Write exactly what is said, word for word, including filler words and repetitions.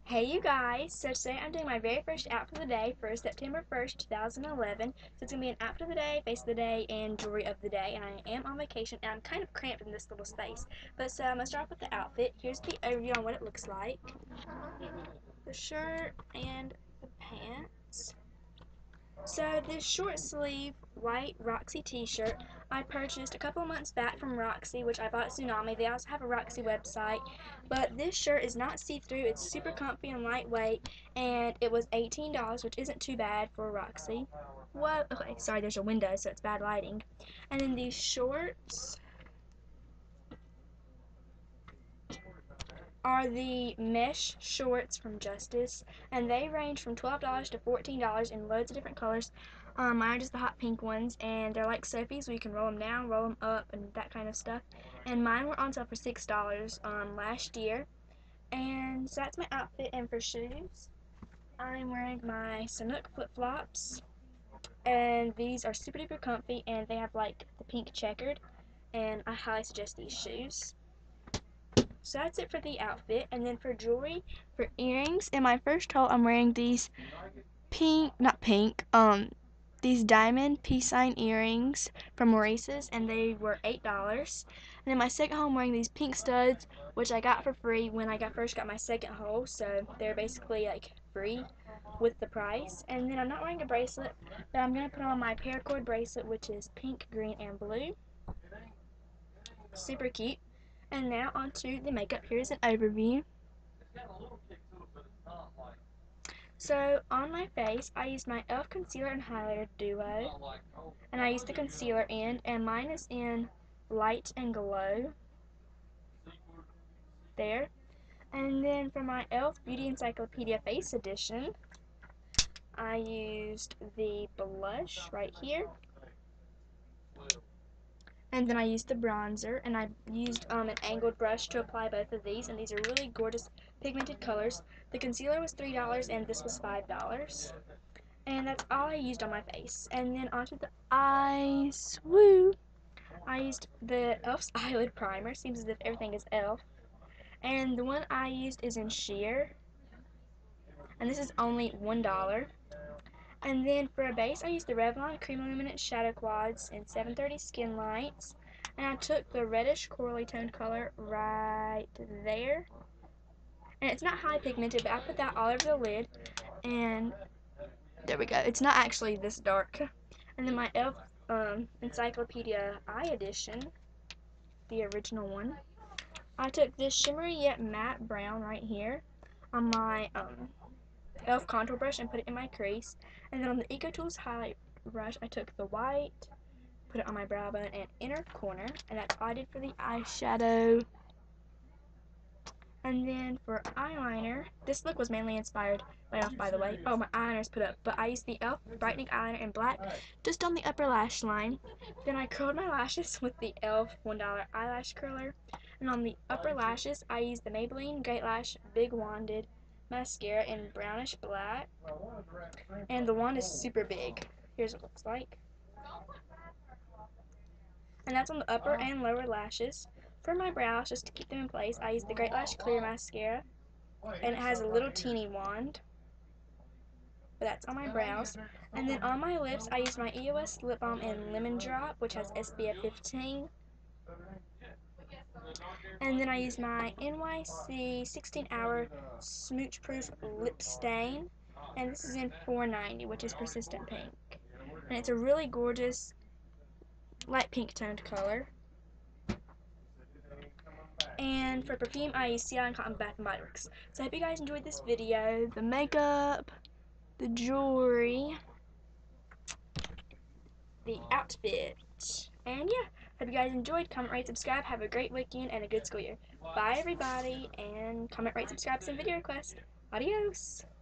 Hey you guys, so today I'm doing my very first outfit of the day for September first, two thousand eleven. So it's going to be an outfit of the day, face of the day, and jewelry of the day. And I am on vacation and I'm kind of cramped in this little space. But so I'm going to start off with the outfit. Here's the overview on what it looks like. The shirt and the pants. So this short sleeve white Roxy t-shirt I purchased a couple of months back from Roxy, which I bought at Tsunami. They also have a Roxy website. But this shirt is not see-through. It's super comfy and lightweight, and it was eighteen dollars, which isn't too bad for Roxy. What? Okay, sorry, there's a window, so it's bad lighting. And then these shorts are the mesh shorts from Justice, and they range from twelve dollars to fourteen dollars in loads of different colors. Um, mine are just the hot pink ones, and they're like Sophie's, where you can roll them down, roll them up, and that kind of stuff. And mine were on sale for six dollars um, last year. And so that's my outfit. And for shoes, I'm wearing my Sanuk flip-flops, and these are super duper comfy, and they have like the pink checkered, and I highly suggest these shoes. So that's it for the outfit. And then for jewelry, for earrings, in my first haul, I'm wearing these pink, not pink, um, these diamond peace sign earrings from Maurice's, and they were eight dollars. And then my second haul, I'm wearing these pink studs, which I got for free when I got first got my second haul, so they're basically like free with the price. And then I'm not wearing a bracelet, but I'm going to put on my paracord bracelet, which is pink, green, and blue. Super cute. And now onto the makeup. Here's an overview. So on my face, I used my e l f concealer and highlighter duo, and I used the concealer end, and mine is in Light and Glow, there. And then for my e l f Beauty Encyclopedia Face Edition, I used the blush right here, and then I used the bronzer, and I used um, an angled brush to apply both of these, and these are really gorgeous pigmented colors. The concealer was three dollars and this was five dollars. And that's all I used on my face. And then onto the eyes. Woo! I used the e l f's eyelid primer. Seems as if everything is e l f. And the one I used is in sheer, and this is only one dollar. And then for a base, I used the Revlon Cream Illuminate Shadow Quads in seven thirty Skin Lights. And I took the reddish corally toned color right there. And it's not high pigmented, but I put that all over the lid. And there we go. It's not actually this dark. And then my e l f um, Encyclopedia Eye Edition, the original one. I took this shimmery yet matte brown right here on my um, e l f contour brush and put it in my crease. And then on the EcoTools highlight brush, I took the white, put it on my brow bone and inner corner, and that's all I did for the eyeshadow. And then for eyeliner, this look was mainly inspired by e l f, by the way. Oh, my eyeliner's put up, but I used the e l f Brightening Eyeliner in black just on the upper lash line. Then I curled my lashes with the e l f one dollar eyelash curler. And on the upper lashes, I used the Maybelline Great Lash Big Wanded mascara in brownish black. And the wand is super big. Here's what it looks like. And that's on the upper and lower lashes. For my brows, just to keep them in place, I used the Great Lash Clear Mascara, and it has a little teeny wand, but that's on my brows. And then on my lips, I used my E O S Lip Balm in Lemon Drop, which has S P F fifteen. And then I used my N Y C sixteen hour Smooch Proof Lip Stain, and this is in four ninety, which is Persistent Pink. And it's a really gorgeous light pink toned color. And for perfume, I use Sea Island Cotton Bath and Body Works. So I hope you guys enjoyed this video. The makeup, the jewelry, the outfit. And yeah, hope you guys enjoyed. Comment, rate, subscribe. Have a great weekend and a good school year. Bye everybody, and comment, rate, subscribe, send video requests. Adios.